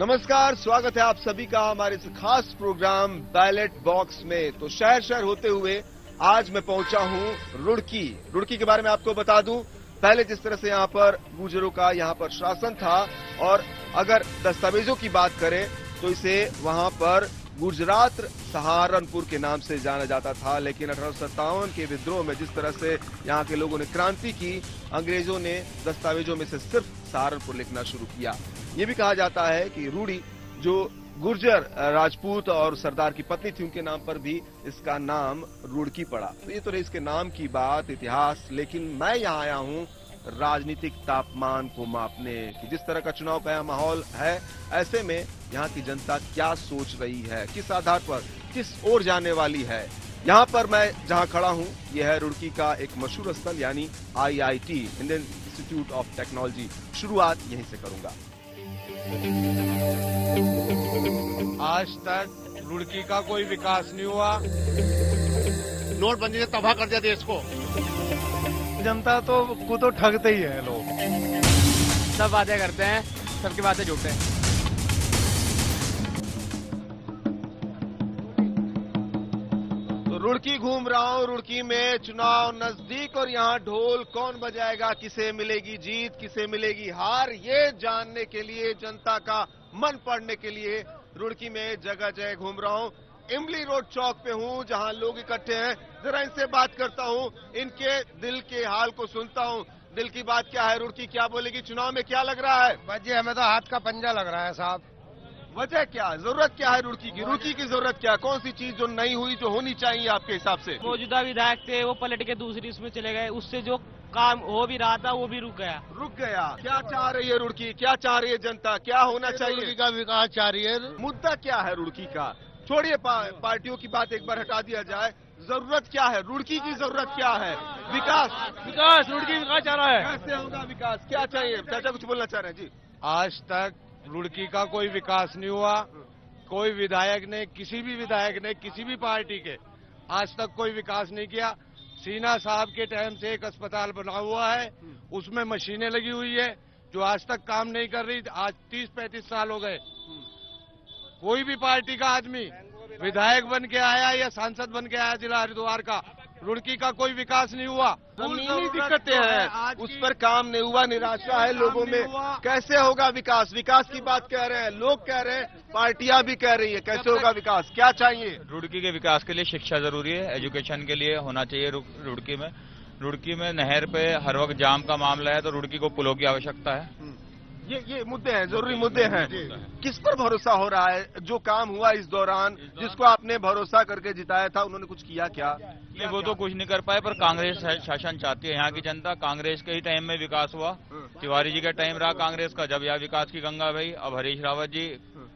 नमस्कार, स्वागत है आप सभी का हमारे इस खास प्रोग्राम बैलेट बॉक्स में। तो शहर शहर होते हुए आज मैं पहुंचा हूं रुड़की। रुड़की के बारे में आपको बता दूं, पहले जिस तरह से यहां पर गुर्जरों का यहां पर शासन था और अगर दस्तावेजों की बात करें तो इसे वहां पर गुजरात सहारनपुर के नाम से जाना जाता था। लेकिन 1857 के विद्रोह में जिस तरह से यहां के लोगों ने क्रांति की, अंग्रेजों ने दस्तावेजों में से सिर्फ सहारनपुर लिखना शुरू किया। ये भी कहा जाता है कि रूड़ी जो गुर्जर राजपूत और सरदार की पत्नी थी, उनके नाम पर भी इसका नाम रुड़की पड़ा। तो ये तो रही इसके नाम की बात, इतिहास। लेकिन मैं यहाँ आया हूँ राजनीतिक तापमान को मापने कि जिस तरह का चुनाव का माहौल है, ऐसे में यहाँ की जनता क्या सोच रही है, किस आधार पर किस ओर जाने वाली है। यहाँ पर मैं जहाँ खड़ा हूँ, यह है रुड़की का एक मशहूर स्थल यानी IIT, Indian Institute of Technology. शुरुआत यहीं से करूंगा। आज तक रुड़की का कोई विकास नहीं हुआ। नोटबंदी ने तबाह कर दिया देश को। जनता को तो ठगते ही है लोग। सब वादे करते हैं, सबकी बातें झूठे हैं। तो रुड़की घूम रहा हूं, रुड़की में चुनाव नजदीक और यहाँ ढोल कौन बजाएगा, किसे मिलेगी जीत, किसे मिलेगी हार, ये जानने के लिए, जनता का मन पढ़ने के लिए रुड़की में जगह जगह घूम रहा हूं। इमली रोड चौक पे हूं जहां लोग इकट्ठे हैं। जरा इनसे बात करता हूं, इनके दिल के हाल को सुनता हूं। दिल की बात क्या है? रुड़की क्या बोलेगी? चुनाव में क्या लग रहा है? वजह हमें तो हाथ का पंजा लग रहा है साहब। वजह क्या, जरूरत क्या है रुड़की की? रुड़की की जरूरत क्या? कौन सी चीज जो नहीं हुई, जो होनी चाहिए आपके हिसाब से? मौजूदा विधायक थे, वो पलट के दूसरी इसमें चले गए, उससे जो काम हो भी रहा था वो भी रुक गया। क्या चाह रही है रुड़की? क्या चाह रही है जनता? क्या होना चाहिए? रुड़की का विकास चाह रही है। मुद्दा क्या है रुड़की का? छोड़िए पार्टियों की बात, एक बार हटा दिया जाए। जरूरत क्या है रुड़की की? जरूरत क्या है? विकास रुड़की विकास चाह रहा है। कैसे होगा विकास? क्या चाहिए? चाचा कुछ बोलना चाह रहे हैं जी? आज तक रुड़की का कोई विकास नहीं हुआ। कोई विधायक ने, किसी भी विधायक ने, किसी भी पार्टी के आज तक कोई विकास नहीं किया। सीना साहब के टाइम से एक अस्पताल बना हुआ है, उसमें मशीनें लगी हुई है जो आज तक काम नहीं कर रही। आज 30-35 साल हो गए। कोई भी पार्टी का आदमी विधायक बन के आया या सांसद बन के आया जिला हरिद्वार का, रुड़की का कोई विकास नहीं हुआ। जमीनी दिक्कतें हैं, उस पर काम नहीं हुआ, निराशा है लोगों में। कैसे होगा विकास? विकास की बात कह रहे हैं, लोग कह रहे हैं, पार्टियां भी कह रही है। कैसे होगा विकास? क्या चाहिए? रुड़की के विकास के लिए शिक्षा जरूरी है, एजुकेशन के लिए होना चाहिए रुड़की में। रुड़की में नहर पे हर वक्त जाम का मामला है, तो रुड़की को पुलों की आवश्यकता है। ये मुद्दे हैं, जरूरी मुद्दे हैं। किस पर भरोसा हो रहा है? जो काम हुआ इस दौरान, जिसको आपने भरोसा करके जिताया था, उन्होंने कुछ किया क्या? नहीं, वो तो कुछ नहीं कर पाए, पर कांग्रेस शासन चाहती है। यहाँ की जनता, कांग्रेस के ही टाइम में विकास हुआ। तिवारी जी का टाइम रहा कांग्रेस का, जब यहाँ विकास की गंगा बही। अब हरीश रावत जी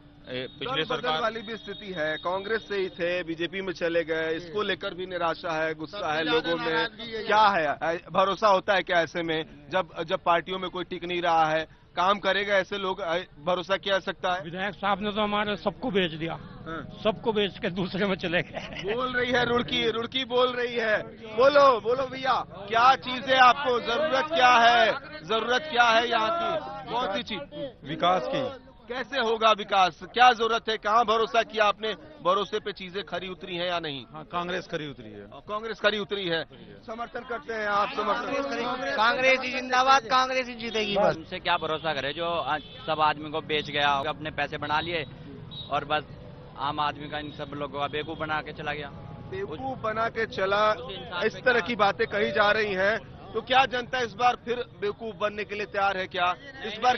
पिछले सरकार वाली भी स्थिति है, कांग्रेस से ही थे, बीजेपी में चले गए। इसको लेकर भी निराशा है, गुस्सा है लोगों में। क्या है, भरोसा होता है क्या ऐसे में, जब पार्टियों में कोई टिक नहीं रहा है? काम करेगा ऐसे लोग, भरोसा किया सकता है? विधायक साहब ने तो हमारे सबको बेच दिया। सबको बेच के दूसरे में चले गए। बोल रही है रुड़की बोल रही है। बोलो भैया, क्या चीज है आपको? जरूरत क्या है? जरूरत क्या है यहाँ की? कौन सी चीज? विकास की। कैसे होगा विकास? क्या जरूरत है? कहाँ भरोसा किया आपने? भरोसे पे चीजें खरी उतरी है या नहीं? हाँ, कांग्रेस खरी उतरी है। कांग्रेस खरी उतरी है। समर्थन करते हैं आप? समर्थन। कांग्रेस ही जिंदाबाद, कांग्रेस ही जीतेगी। बस उनसे क्या भरोसा करे जो सब आदमी को बेच गया, अपने पैसे बना लिए और बस आम आदमी का, इन सब लोगों का बेवकूफ बना के चला गया। बेवकूफ बना के चला, इस तरह की बातें कही जा रही हैं। तो क्या जनता इस बार फिर बेवकूफ बनने के लिए तैयार है क्या? इस बार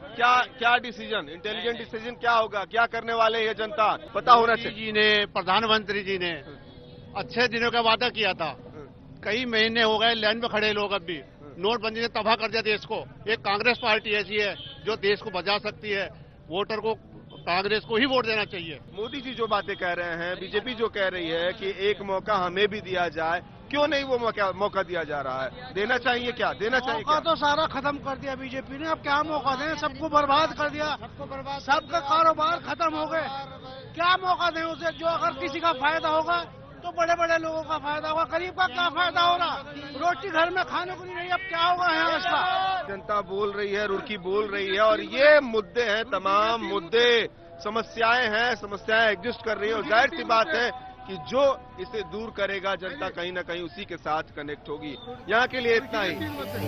क्या डिसीजन, इंटेलिजेंट डिसीजन क्या होगा? क्या करने वाले ये जनता? पता होना चाहिए। जी ने, प्रधानमंत्री जी ने अच्छे दिनों का वादा किया था। कई महीने हो गए लाइन में खड़े लोग। अब भी नोटबंदी ने तबाह कर दिया देश को। एक कांग्रेस पार्टी ऐसी है जो देश को बचा सकती है। वोटर को कांग्रेस को ही वोट देना चाहिए। मोदी जी जो बातें कह रहे हैं, बीजेपी जो कह रही है कि एक मौका हमें भी दिया जाए, क्यों नहीं वो मौका दिया जा रहा है? देना चाहिए क्या? देना चाहिए क्या? तो सारा खत्म कर दिया बीजेपी ने। अब क्या मौका दें? सबको बर्बाद कर दिया, सबका कारोबार खत्म हो गए। क्या मौका दें उसे? जो अगर किसी का फायदा होगा तो बड़े बड़े लोगों का फायदा होगा, गरीब का क्या फायदा हो रहा? रोटी घर में खाने को नहीं रही, अब क्या होगा यहाँ इसका? जनता बोल रही है, रुड़की बोल रही है, और ये मुद्दे हैं, तमाम मुद्दे, समस्याएं हैं, समस्याएं एग्जिस्ट कर रही है, और जाहिर सी बात है कि जो इसे दूर करेगा जनता कहीं ना कहीं उसी के साथ कनेक्ट होगी। यहाँ के लिए इतना ही।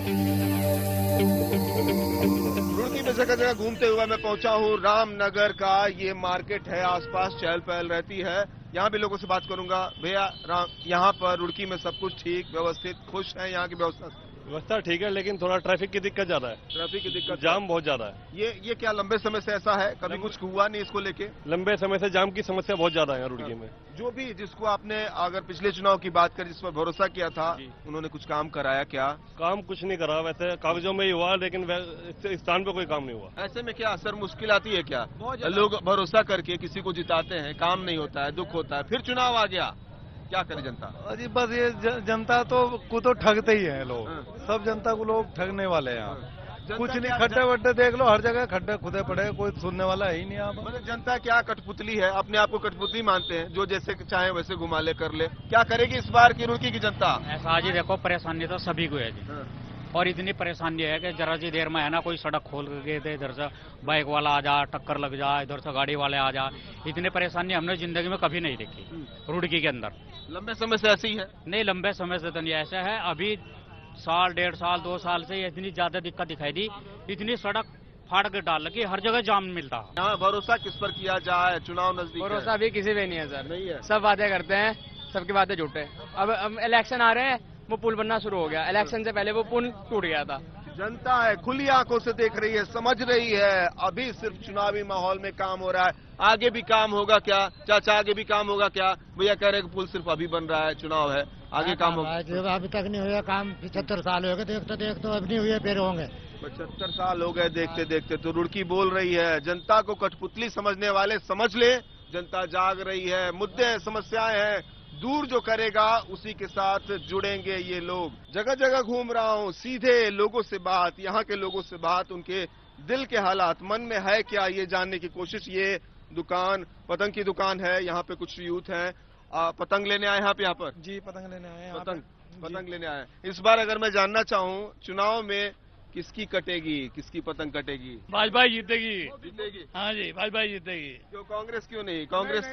रुड़की में जगह जगह घूमते हुए मैं पहुंचा हूँ रामनगर का ये मार्केट है, आसपास चहल पहल रहती है। यहाँ भी लोगों से बात करूंगा। भैया, यहाँ पर रुड़की में सब कुछ ठीक, व्यवस्थित, खुश है यहाँ की व्यवस्था से? व्यवस्था ठीक है, लेकिन थोड़ा ट्रैफिक की दिक्कत ज्यादा है। ट्रैफिक की दिक्कत, जाम बहुत ज्यादा है। ये क्या लंबे समय से ऐसा है? कभी कुछ हुआ नहीं इसको लेके? लंबे समय से जाम की समस्या बहुत ज्यादा है रुड़की में। जो भी जिसको आपने अगर पिछले चुनाव की बात करें, जिस पर भरोसा किया था, उन्होंने कुछ काम कराया क्या? काम कुछ नहीं करा, वैसे कागजों में ही हुआ, लेकिन इस स्थान पे कोई काम नहीं हुआ। ऐसे में क्या सर मुश्किल आती है क्या? लोग भरोसा करके किसी को जिताते हैं, काम नहीं होता है, दुख होता है, फिर चुनाव आ गया, क्या करे जनता? अजी बस ये जनता को तो ठगते ही है लोग। सब जनता को लोग ठगने वाले हैं यहाँ। कुछ नहीं, खड्डे वड्डे देख लो, हर जगह खड्डे खुदे पड़े, कोई सुनने वाला है ही नहीं यहाँ पर। मतलब जनता क्या कठपुतली है? अपने आप को कठपुतली मानते हैं, जो जैसे चाहे वैसे घुमा ले, कर ले। क्या करेगी इस बार की रुड़की की जनता? ऐसा जी देखो, परेशानी तो सभी को है जी, और इतनी परेशानी है कि जरा सी देर में है ना कोई सड़क खोल के दे, इधर से बाइक वाला आ जा, टक्कर लग जा, इधर से गाड़ी वाले आ जा। इतनी परेशानी हमने जिंदगी में कभी नहीं देखी रुड़की के अंदर। लंबे समय से ऐसी है? नहीं, लंबे समय से तो नहीं ऐसा है। अभी साल, 1.5 साल, 2 साल से इतनी ज्यादा दिक्कत दिखाई दी। इतनी सड़क फाड़ के डाल लगी, हर जगह जाम मिलता। यहाँ भरोसा किस पर किया जाए? चुनाव नजदीक है। भरोसा भी किसी पे नहीं है सर। नहीं है। सब वादे करते हैं, सबकी बातें झूठे। अब इलेक्शन आ रहे हैं, वो पुल बनना शुरू हो गया। इलेक्शन से पहले वो पुल टूट गया था। जनता है, खुली आंखों से देख रही है, समझ रही है। अभी सिर्फ चुनावी माहौल में काम हो रहा है, आगे भी काम होगा क्या? चाचा, आगे भी काम होगा क्या? भैया कह रहे हैं कि पुल सिर्फ अभी बन रहा है, चुनाव है, आगे काम होगा। अभी तक नहीं हुआ काम, 75 साल हो गए देखते देखते, अब नहीं हुए, फिर होंगे। 75 साल हो गए देखते देखते। तो रुड़की बोल रही है, जनता को कठपुतली समझने वाले समझ ले, जनता जाग रही है, मुद्दे हैं, समस्याएं हैं, दूर जो करेगा उसी के साथ जुड़ेंगे ये लोग। जगह जगह घूम रहा हूँ, सीधे लोगों से बात, यहाँ के लोगों से बात, उनके दिल के हालात, मन में है क्या, ये जानने की कोशिश। ये दुकान पतंग की दुकान है, यहाँ पे कुछ यूथ हैं, पतंग लेने आए यहाँ पर? जी, पतंग लेने आए हैं। पतंग लेने आए। इस बार अगर मैं जानना चाहूँ, चुनाव में किसकी कटेगी, किसकी पतंग कटेगी? भाजपा जीतेगी। जीतेगी? हाँ जी, भाजपा जीतेगी। क्यों, कांग्रेस क्यों नहीं? कांग्रेस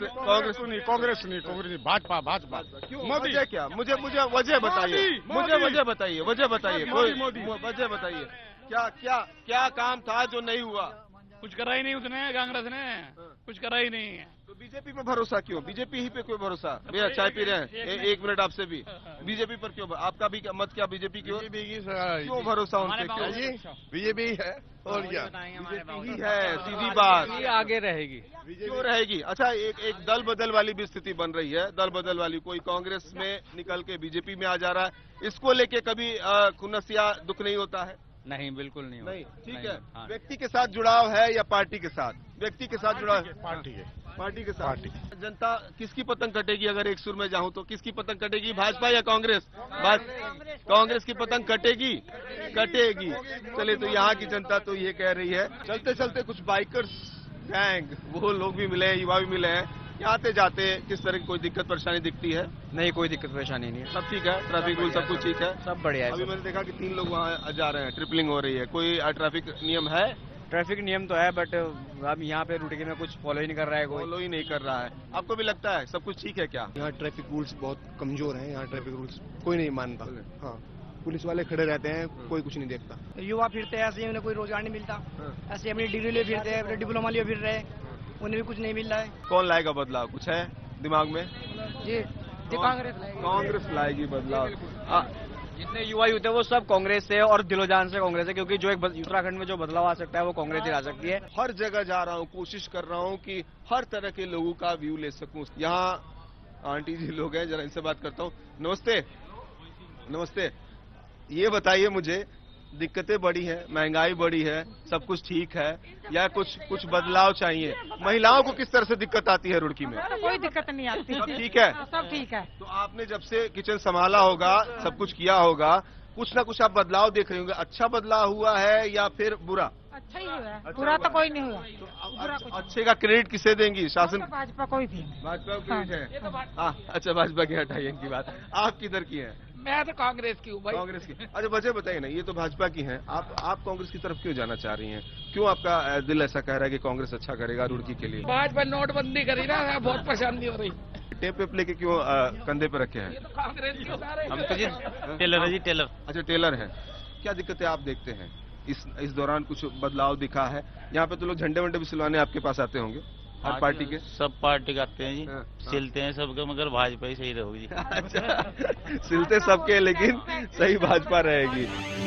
भाजपा क्यों? वजह क्या? मुझे वजह बताइए, वजह बताइए, वजह बताइए। क्या काम था जो नहीं हुआ? कुछ करा ही नहीं उसने, कांग्रेस ने कुछ करा ही नहीं। तो बीजेपी पे भरोसा क्यों? बीजेपी ही पे क्यों भरोसा? भैया चाय पी रहे हैं, एक मिनट आपसे भी। बीजेपी पर क्यों? आपका भी मत क्या बीजेपी क्यों? क्यों भरोसा उनके? क्यों जी? बीजेपी है और क्या? बीजेपी ही है, सीधी बात। आगे रहेगी। क्यों रहेगी? अच्छा, एक दल बदल वाली भी स्थिति बन रही है, दल बदल वाली। कोई कांग्रेस में निकल के बीजेपी में आ जा रहा है, इसको लेके कभी खुन्नस या दुख नहीं होता है? नहीं, बिल्कुल नहीं। नहीं, ठीक है। हाँ। व्यक्ति के साथ जुड़ाव है या पार्टी के साथ? व्यक्ति के साथ जुड़ाव है, पार्टी के साथ। जनता किसकी पतंग कटेगी? अगर एक सुर में जाऊं तो किसकी पतंग कटेगी, भाजपा या कांग्रेस? कांग्रेस की पतंग कटेगी। चलिए, तो यहाँ की जनता तो ये कह रही है। चलते चलते कुछ बाइकर्स गैंग, वो लोग भी मिले हैं, युवा भी मिले हैं। आते जाते किस तरह की कोई दिक्कत परेशानी दिखती है? नहीं, कोई दिक्कत परेशानी नहीं है। सब ठीक है, ट्रैफिक रूल सब कुछ ठीक है, सब बढ़िया है। अभी मैंने देखा कि 3 लोग वहाँ जा रहे हैं, ट्रिपलिंग हो रही है। कोई ट्रैफिक नियम है? ट्रैफिक नियम तो है, बट अब यहाँ पे रुड़की में कुछ फॉलो ही नहीं कर रहा है कोई। फॉलो ही नहीं कर रहा है। आपको भी लगता है सब कुछ ठीक है क्या? यहाँ ट्रैफिक रूल्स बहुत कमजोर हैं, यहाँ ट्रैफिक रूल्स कोई नहीं मानता। हाँ, पुलिस वाले खड़े रहते हैं, कोई कुछ नहीं देखता। युवा फिरते हैं ऐसे ही, उन्हें कोई रोजगार नहीं मिलता। ऐसे अपनी डिग्री लिए फिरते हैं, अपने डिप्लोमा लिए फिर रहे हैं, उन्हें भी कुछ नहीं मिल रहा है। कौन लाएगा बदलाव? कुछ है दिमाग में? जी, कांग्रेस लाएगी बदलाव। जितने युवा यूथ है वो सब कांग्रेस से और दिलोजान से कांग्रेस है, क्योंकि जो एक उत्तराखंड में जो बदलाव आ सकता है वो कांग्रेस ही ला सकती है। हर जगह जा रहा हूँ, कोशिश कर रहा हूँ कि हर तरह के लोगों का व्यू ले सकूं। यहाँ आंटी जी लोग हैं, जरा इनसे बात करता हूँ। नमस्ते। ये बताइए मुझे दिक्कतें बढ़ी हैं, महंगाई बढ़ी है, सब कुछ ठीक है या कुछ बदलाव चाहिए? महिलाओं को किस तरह से दिक्कत आती है रुड़की में? कोई दिक्कत नहीं आती। सब ठीक है? सब ठीक है। तो आपने जब से किचन संभाला होगा, सब कुछ किया होगा, कुछ ना कुछ आप बदलाव देख रहे होंगे। अच्छा बदलाव हुआ है या फिर बुरा? अच्छा ही हुआ है, बुरा तो कोई नहीं हुआ। तो अच्छे का क्रेडिट किसे देंगी? शासन भाजपा को ही थी। भाजपा को क्रेडिट है। अच्छा, भाजपा की हटाइए इनकी बात। आप किधर की हैं? मैं तो कांग्रेस की हूँ भाई। कांग्रेस की? अच्छा, वजह बताइए ना, ये तो भाजपा की हैं, आप कांग्रेस की तरफ क्यों जाना चाह रही हैं? क्यों आपका दिल ऐसा कह रहा है कि कांग्रेस अच्छा करेगा रुड़की के लिए? भाजपा नोटबंदी करी ना, बहुत परेशानी हो रही। टेप वेप लेके क्यों कंधे पे रखे हैं? तो कांग्रेस के सारे हम तो जी टेलर है जी, टेलर। अच्छा, टेलर है। क्या दिक्कतें आप देखते हैं इस दौरान? कुछ बदलाव दिखा है? यहाँ पे तो लोग झंडे वंडे भी सिलवाने आपके पास आते होंगे, हर पार्टी के? सब पार्टी आते हैं जी, सिलते हैं सबके, मगर भाजपा ही सही रहोगी जी। अच्छा, सिलते सबके, लेकिन सही भाजपा रहेगी।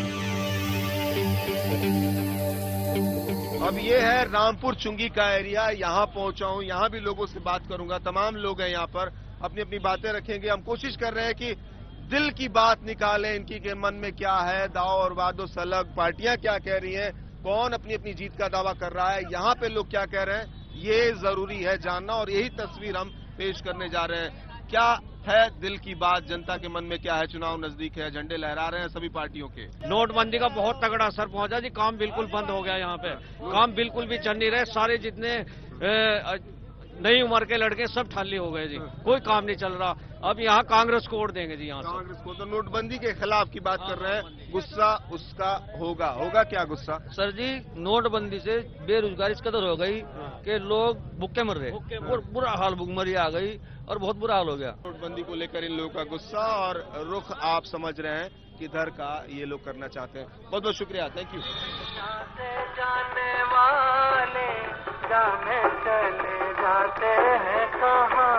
अब ये है रामपुर चुंगी का एरिया, यहाँ पहुंचा हूँ, यहाँ भी लोगों से बात करूंगा। तमाम लोग हैं यहाँ पर, अपनी अपनी बातें रखेंगे। हम कोशिश कर रहे हैं कि दिल की बात निकालें, इनकी के मन में क्या है, दाव और वादो सलग, पार्टियां क्या कह रही हैं, कौन अपनी अपनी जीत का दावा कर रहा है, यहाँ पे लोग क्या कह रहे हैं, ये जरूरी है जानना। और यही तस्वीर हम पेश करने जा रहे हैं। क्या है दिल की बात, जनता के मन में क्या है? चुनाव नजदीक है, झंडे लहरा रहे हैं सभी पार्टियों के। नोटबंदी का बहुत तगड़ा असर पहुंचा जी, काम बिल्कुल बंद हो गया यहाँ पे, काम बिल्कुल भी चल नहीं रहे। सारे जितने नई उम्र के लड़के सब ठाली हो गए जी, कोई काम नहीं चल रहा। अब यहाँ कांग्रेस को वोट देंगे जी, यहाँ कांग्रेस को। तो नोटबंदी के खिलाफ की बात कर रहे हैं, गुस्सा उसका होगा क्या गुस्सा? सर जी, नोटबंदी से बेरोजगारी इस कदर हो गई कि लोग भूखे मर रहे, बुरा हाल, भूखमरी आ गई और बहुत बुरा हाल हो गया। नोटबंदी को लेकर इन लोगों का गुस्सा और रुख आप समझ रहे हैं किधर का ये लोग करना चाहते हैं। बहुत बहुत शुक्रिया, थैंक यू। जाने वाले जाने चले जाते हैं कहाँ,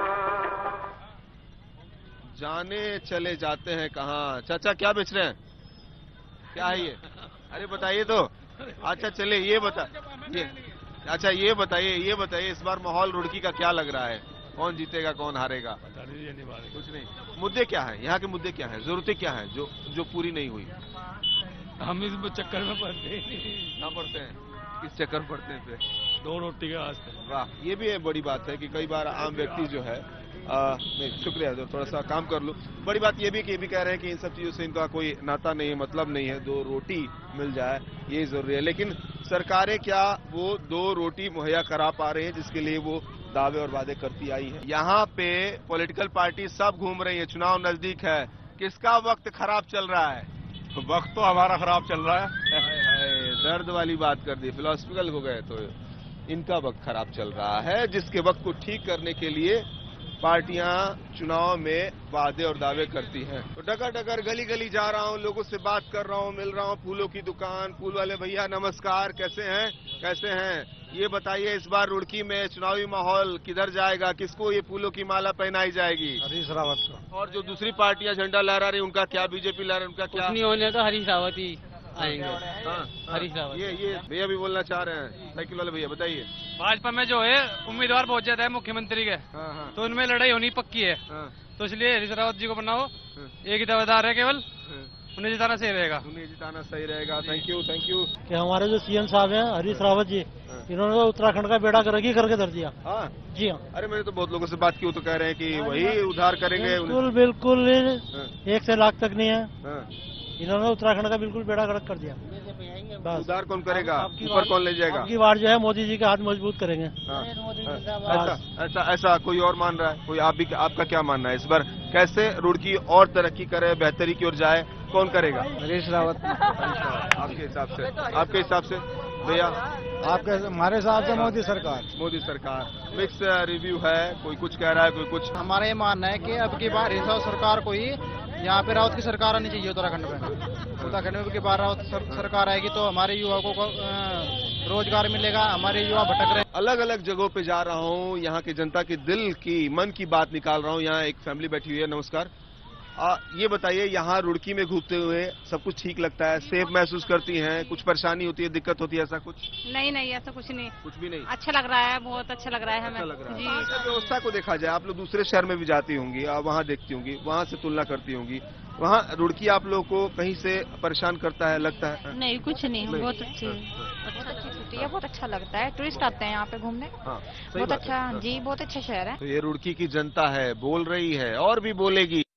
जाने चले जाते हैं कहाँ। चाचा क्या बेच रहे हैं? क्या है ये? अरे बताइए तो। अच्छा चले, ये अच्छा ये बताइए इस बार माहौल रुड़की का क्या लग रहा है? कौन जीतेगा, कौन हारेगा? कुछ नहीं। मुद्दे क्या है यहाँ के? मुद्दे क्या है, जरूरतें क्या है जो पूरी नहीं हुई? हम इस चक्कर में पड़ते हैं। कहाँ पड़ते हैं? किस चक्कर में पड़ते हैं? 2 रोटी के वास्ते। वाह, ये भी एक बड़ी बात है कि कई बार आम व्यक्ति जो है नहीं, शुक्रिया, तो थोड़ा सा काम कर लूं। बड़ी बात ये भी कह रहे हैं कि इन सब चीजों से इनका कोई नाता नहीं है, मतलब नहीं है। 2 रोटी मिल जाए ये जरूरी है, लेकिन सरकारें क्या वो 2 रोटी मुहैया करा पा रही है जिसके लिए वो दावे और वादे करती आई है? यहाँ पे पॉलिटिकल पार्टी सब घूम रही है, चुनाव नजदीक है, किसका वक्त खराब चल रहा है? वक्त तो हमारा खराब चल रहा है। दर्द वाली बात कर दी, फिलोसफिकल हो गए। तो इनका वक्त खराब चल रहा है, जिसके वक्त को ठीक करने के लिए पार्टियां चुनाव में वादे और दावे करती हैं। तो डगर डगर गली गली जा रहा हूं, लोगों से बात कर रहा हूं, मिल रहा हूं। फूलों की दुकान, फूल वाले भैया नमस्कार, कैसे हैं? ये बताइए, इस बार रुड़की में चुनावी माहौल किधर जाएगा? किसको ये फूलों की माला पहनाई जाएगी? हरीश रावत को। और जो दूसरी पार्टियां झंडा लहरा रही, उनका क्या? बीजेपी लहरा रही, उनका क्या? नहीं होने तो हरीश रावत ही आएंगे। हरीश रावत। ये भैया भी बोलना चाह रहे हैं, साइकिल वाले भैया, बताइए। भाजपा में जो है उम्मीदवार बहुत ज्यादा है मुख्यमंत्री के, तो उनमें लड़ाई होनी पक्की है, तो इसलिए हरीश रावत जी को बनाओ, एक ही दावेदार है केवल, उन्हें जिताना सही रहेगा। Thank you. कि हमारे जो सीएम साहब हैं हरीश रावत जी, इन्होंने तो उत्तराखंड का बेड़ा गर्क करके धर दिया। जी हाँ। अरे मैंने तो बहुत लोगों से बात की, वो तो कह रहे हैं कि वही उद्धार करेंगे। बिल्कुल 1 से लाख तक नहीं है, इन्होंने उत्तराखंड का बिल्कुल बेड़ा गर्क कर दिया। उद्धार कौन करेगा? ऊपर कौन ले जाएगा? आपकी बार जो है मोदी जी के हाथ मजबूत करेंगे। ऐसा कोई और मान रहा है? कोई आपका क्या मानना है? इस बार कैसे रुड़की और तरक्की करे, बेहतरी की ओर जाए, कौन करेगा? हरीश रावत। आपके हिसाब से भैया? हमारे हिसाब से मोदी सरकार। मिक्स रिव्यू है, कोई कुछ कह रहा है, कोई कुछ। हमारा ये मानना है कि अब की बार हरीश सरकार को ही यहाँ पे रावत की सरकार आनी चाहिए उत्तराखंड में की बार रावत सरकार आएगी तो हमारे युवाओं को रोजगार मिलेगा, हमारे युवा भटक रहे। अलग अलग जगहों पे जा रहा हूँ, यहाँ की जनता के दिल की, मन की बात निकाल रहा हूँ। यहाँ एक फैमिली बैठी हुई है, नमस्कार। ये बताइए, यहाँ रुड़की में घूमते हुए सब कुछ ठीक लगता है, सेफ महसूस करती हैं, कुछ परेशानी होती है, दिक्कत होती है, ऐसा कुछ? नहीं नहीं, ऐसा कुछ नहीं, कुछ भी नहीं। अच्छा लग रहा है, बहुत अच्छा लग रहा है हमें। अच्छा लग रहा है। जी। व्यवस्था को देखा जाए, आप लोग दूसरे शहर में भी जाती होंगी, आप वहाँ देखती होंगी, वहाँ से तुलना करती होंगी, वहाँ रुड़की आप लोगों को कहीं से परेशान करता है, लगता है? नहीं, कुछ नहीं, बहुत अच्छी छुट्टी है, बहुत अच्छा लगता है, टूरिस्ट आते हैं यहाँ पे घूमने। बहुत अच्छा, जी बहुत अच्छा शहर है। तो ये रुड़की की जनता है, बोल रही है और भी बोलेगी।